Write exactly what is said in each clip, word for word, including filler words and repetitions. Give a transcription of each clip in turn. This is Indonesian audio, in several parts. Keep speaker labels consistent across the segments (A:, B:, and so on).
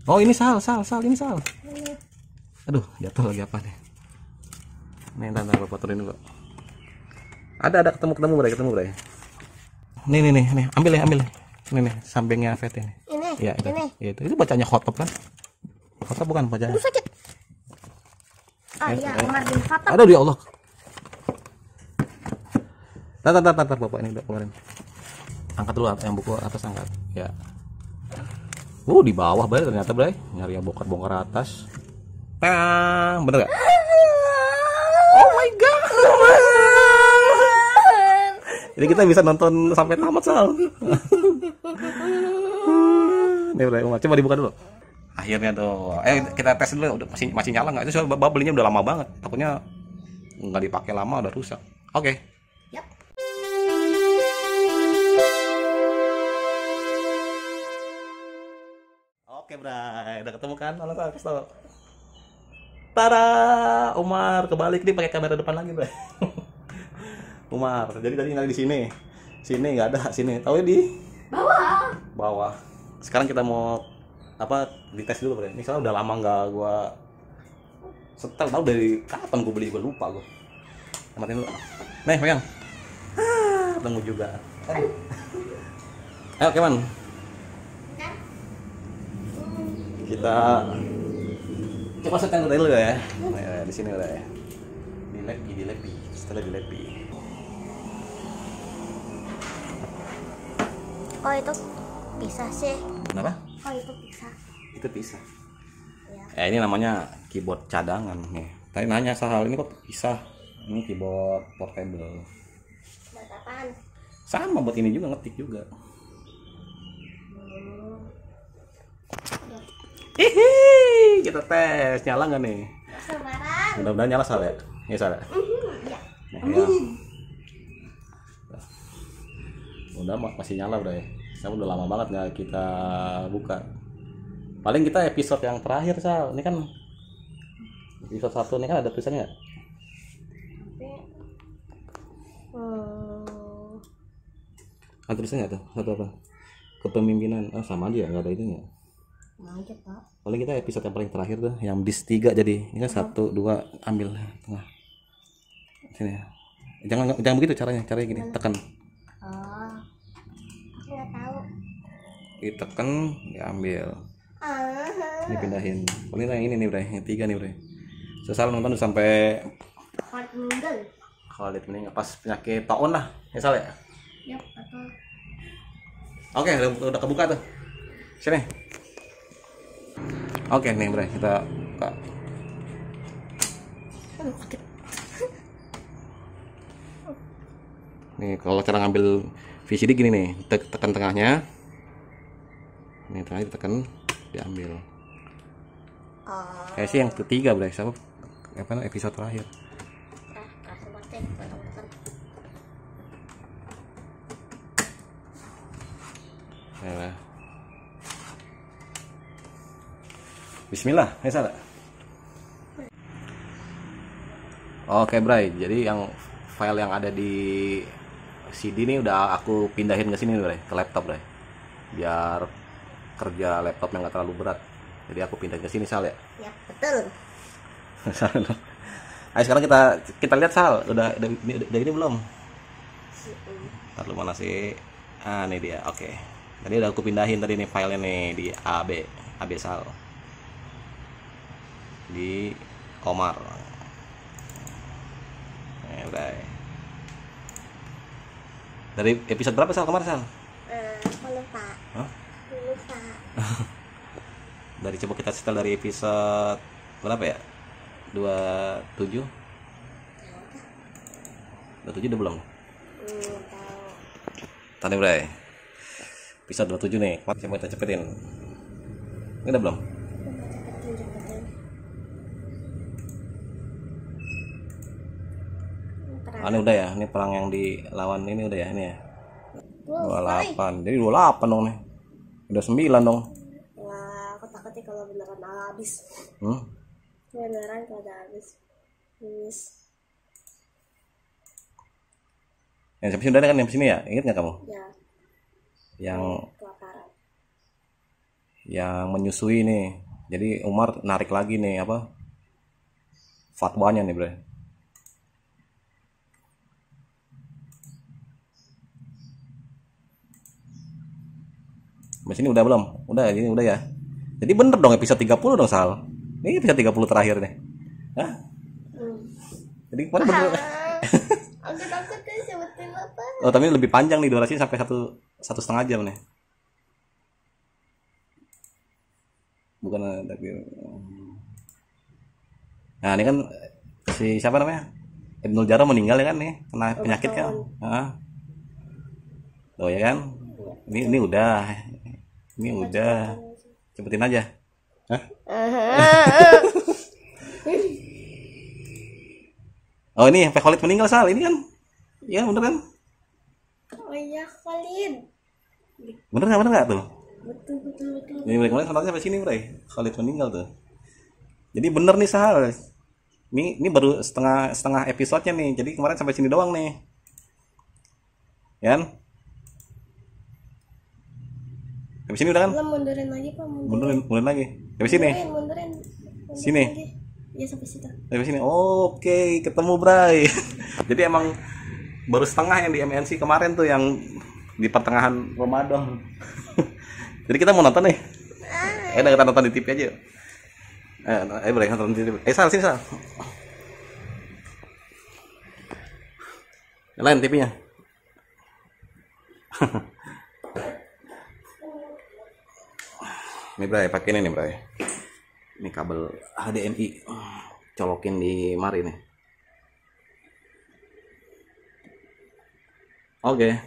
A: Oh ini sal, sal, sal, ini sal. Aduh, jatuh lagi apa nih? Nih, ntar, ntar, bapak turunin dulu. Ada, ada, ketemu, ketemu, Bray, ketemu, Bray. Nih, nih, nih, nih, ambil ya, ambil ya. Ini nih, sampingnya Vet ini.
B: Ini,
A: ya, itu,
B: ini.
A: itu, itu bacanya hotop kan? Hotop bukan bacanya.
B: Aduh, sakit. Ah,
A: Eh,
B: iya,
A: eh.
B: Umar bin Khattab.
A: Aduh, ya Allah. Tar, tar, tar, tar, bapak ini udah keluarin. Angkat dulu yang buku atas, angkat. Ya. Uh, di bawah, Bray, ternyata, Bray. Nyari yang bongkar-bongkar atas. Tang, bener gak? Oh my god. Jadi kita bisa nonton sampai tamat, Sal. Nih, Bray, Umar, coba dibuka dulu. Akhirnya tuh. Eh, kita tes dulu, udah masih masih nyala nggak? Itu soal bubble-nya udah lama banget. Takutnya nggak dipakai lama udah rusak. Oke.
B: Yap.
A: Oke, Bray, udah ketemu kan? Halo, kasih tau. Tada, Umar kebalik nih pakai kamera depan lagi, Bray. Umar, jadi tadi nggak di sini, sini nggak ada, sini. Tahu ya di
B: Bawah.
A: bawah. Sekarang kita mau apa? Dites dulu, Bray. Ini soalnya udah lama nggak gua setel, tahu dari kapan gua beli, gua lupa gua. Matiin dulu. Nih, pegang. Ah, temu juga. Ayo, Keman. Kita coba setel dulu ya. Nah, di sini udah ya. Dilepi, dilepi, setelah dilepi.
B: Oh, itu pisah sih.
A: Kenapa?
B: Oh, itu pisah.
A: Itu bisa.
B: Ya.
A: Eh, ini namanya keyboard cadangan nih. Tadi nanya soal ini kok pisah. Ini keyboard portable.
B: Buat apaan?
A: Sama buat ini juga, ngetik juga.
B: Hmm.
A: Hihi, kita tes nyala nggak nih?
B: Sebarang.
A: Mudah-mudahan nyala, Sal ya. Ya, Sal ya.
B: Ya.
A: Nah, ya. Udah masih nyala udah ya. Saya udah lama banget nggak kita buka. Paling kita episode yang terakhir, Sal. Ini kan episode satu ini kan ada tulisannya nggak?
B: Hmm.
A: Ada tulisannya tuh, satu apa? Kepemimpinan. Oh, sama aja ya, nggak ada itunya.
B: Lanjut, Pak.
A: Paling kita episode yang paling terakhir tuh, yang bis tiga jadi. Ini kan satu, dua, ambil tengah. Sini. Jangan jangan begitu caranya, caranya gini, tekan.
B: Oh. Aku nggak tahu.
A: Ditekan, diambil.
B: Ah.
A: Ini pindahin. Paling yang ini nih, Bray, yang tiga nih, Bray. Sesal nonton udah sampai
B: Hot noodle.
A: Khalid meninggal pas penyakit taun lah, ya Sal ya.
B: Yap, betul.
A: Oke, udah, udah kebuka tuh. Sini. Oke nih, Bray, kita buka.
B: Aduh, sakit.
A: Nih, kalau cara ngambil V C D gini nih, tek- tekan tengahnya. Nih, tengahnya ditekan, diambil.
B: Oh.
A: Kayak sih yang ketiga, Bray, sama apa episode terakhir.
B: Ah, kasih mati. Potong-potong.
A: Ya. Bismillah, ya Sal. Oke, Bray, jadi yang file yang ada di C D ini udah aku pindahin ke sini, Bray, ke laptop, Bray. Biar kerja laptopnya nggak terlalu berat. Jadi aku pindahin ke sini, Sal ya.
B: Yap, betul.
A: Ayo sekarang kita kita lihat, Sal, udah udah, udah ini belum? Ntar lu mana sih? Ah, ini dia. Oke. Tadi udah aku pindahin tadi nih filenya nih di A B, A B Sal. Di Komar. Nih, udah. Dari episode berapa, Sal, kemarin, Sal?
B: Eh, aku lupa.
A: Hah?
B: Aku lupa.
A: Dari coba kita setel dari episode berapa ya? dua puluh tujuh. dua puluh tujuh udah belum?
B: Hmm, tahu.
A: Tadi, Bray. Episode dua puluh tujuh nih. Coba kita cepetin. Ini udah belum?
B: Lupa cepetin, cepetin.
A: Ah, ini udah ya. Ini perang yang dilawan ini udah ya, ini ya.
B: Wow,
A: dua puluh delapan. Jadi dua puluh delapan dong nih. Udah sembilan dong.
B: wah, aku takutnya kalau beneran habis.
A: Hmm?
B: Beneran kalau udah habis. Habis.
A: Yang sampai sini udah kan, yang sini ya? Ingat nggak kamu?
B: Ya,
A: Yang
B: kelaparan.
A: yang menyusui nih. Jadi Umar narik lagi nih apa fatwanya nih bro. Sampai sini udah belum? Udah ini udah ya. Jadi bener dong episode tiga puluh dong Sal. Ini episode tiga puluh terakhir nih. Hah? Hmm. Jadi mana bener?
B: Aku takut deh sebutin apa.
A: Oh tapi lebih panjang nih durasinya sampai satu satu setengah jam nih. Bukan tapi. Nah ini kan si siapa namanya? Ibnul Jarrah meninggal ya kan nih kena penyakit kan? Ah. Oh ya kan? Ini ini udah. Ini udah. Cepetin aja. Hah? Oh ini sampai Khalid meninggal Sal. Ini kan. Iya bener kan?
B: Oh iya Khalid.
A: Bener nggak bener nggak tuh?
B: Betul betul betul.
A: Ini mereka kemarin sampai sini bro. Khalid meninggal tuh. Jadi bener nih Sal. Ini ini baru setengah setengah episodenya nih. Jadi kemarin sampai sini doang nih. Ya kan? Habis sini udah kan?
B: Belum mundurin lagi Pak, mundurin.
A: Mundurin, mundurin lagi. Habis sini.
B: Mundurin, mundurin. Mundurin
A: Sini.
B: lagi. Ya sampai situ.
A: Habis sini. Oh, oke, okay. Ketemu Bray. Jadi emang baru setengah yang di M N C kemarin tuh yang di pertengahan Ramadan. Jadi kita mau nonton nih. Eh, udah kita nonton di T V aja. Eh, eh Bray nonton di T V. Eh, Sal, sini Sal. Lain T V-nya. Ini Bray, pakai ini nih Bray. Ini kabel H D M I. Colokin di mari nih. Oke. Okay.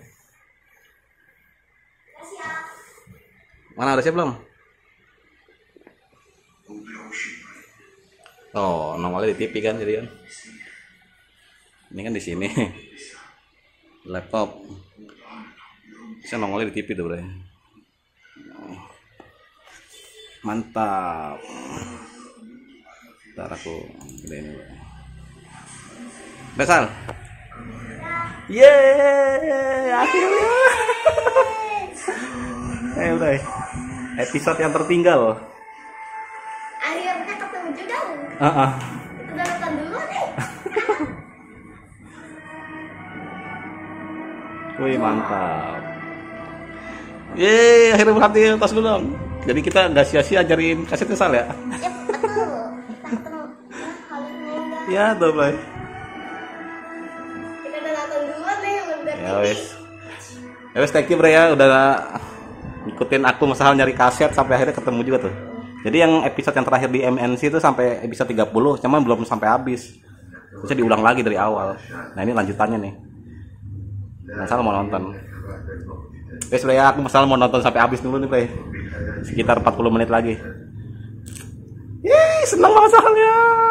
A: Mana udah siap belum? Oh, nongolnya di T V kan jadi kan. Ini kan di sini. Laptop. Bisa nongolnya di T V tuh, Bro. Mantap. Ntar aku gedein dulu. Besal. Yeay, akhirnya. Eh udah. Episode yang tertinggal.
B: Akhirnya ketemu juga.
A: Heeh. Uh-uh.
B: Udah nonton dulu nih.
A: Wih, mantap. Yeay, akhirnya berhasil tas dulu dong. Jadi kita nggak sia-sia ajarin kasetnya Sal ya?
B: Ya, betul. Kita ketemu.
A: Ya, tuh, Bray.
B: Kita udah nonton duluan nih, udah.
A: Ya wes. Ya wes, thank you Bray ya udah ikutin aku masalah nyari kaset sampai akhirnya ketemu juga tuh. Jadi yang episode yang terakhir di M N C itu sampai episode tiga puluh, cuman belum sampai habis. Bisa diulang lagi dari awal. Nah, ini lanjutannya nih. Masalah mau nonton. Wes Bray, aku masalah mau nonton sampai habis dulu nih Bray. Sekitar empat puluh menit lagi. Yeay, senang masalahnya.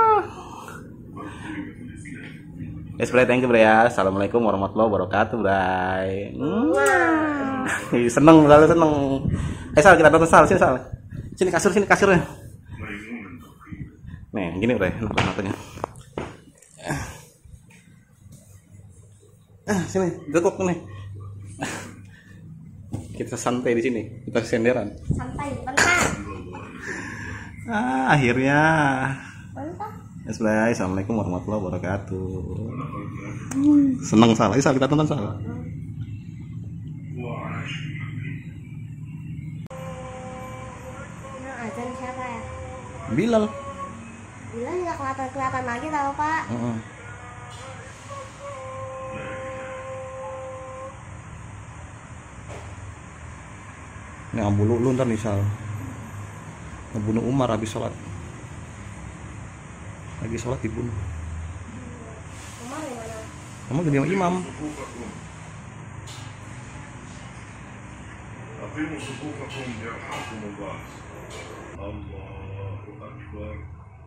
A: Yes, Bray, thank you Bray ya. Assalamualaikum warahmatullahi wabarakatuh Bray. Hmm. Seneng, selalu seneng. Eh Sal, kita nonton Sal, sini Sal. Sini kasur, sini kasurnya. Nih, gini Bray, nonton-nontonnya. Ah, sini, duduk nih. Kita santai di sini, kita senderan.
B: Santai, bentar.
A: Ah, akhirnya.
B: Bentar.
A: Yes, Bray. Assalamualaikum warahmatullahi wabarakatuh. Seneng Sal, Sal kita tonton Sal.
B: Nah, azan siapa ya?
A: Bilal.
B: Bilal nggak kelihatan kelihatan lagi tau Pak.
A: Uh-uh. Ini ambu lu ntar nih Sal. Ngebunuh Umar habis sholat. Lagi sholat dibunuh.
B: Umar di mana?
A: Kamu jadi imam.
C: أقيموا صفوفكم يرحمكم الله. الله أكبر.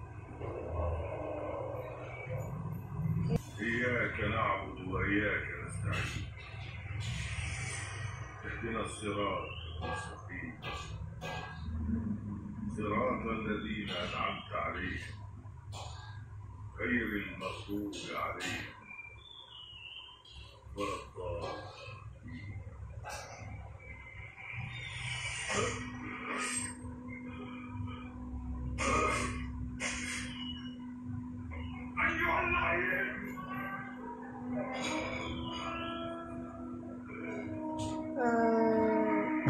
C: إياك نعبد وإياك نستعين. اهدنا الصراط المستقيم. صراط الذين أنعمت عليهم غير المغضوب عليهم ولا الضالين.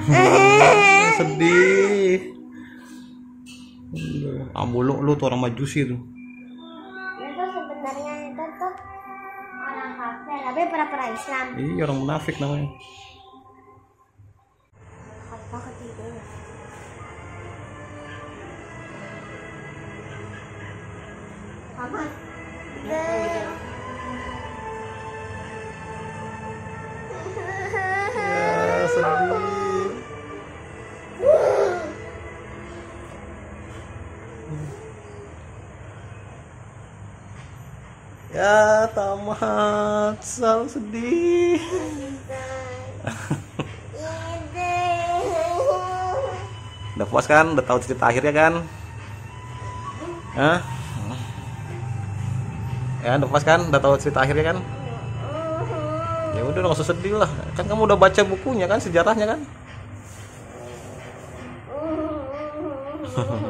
A: Sedih. Ambo lu, lu tuh orang majusi tuh.
B: Itu sebenarnya itu tuh orang kafir, tapi pura-pura Islam.
A: Iya, orang munafik namanya.
B: Apa ketiduran? Apa?
A: Ya, sedih. Ya, tamat. Sal sedih. Udah puas kan? Udah tahu cerita akhirnya kan? Hah? Ya, udah puas kan? Udah tahu cerita akhirnya kan? Ya udah, nggak usah sedih lah. Kan kamu udah baca bukunya kan, sejarahnya kan?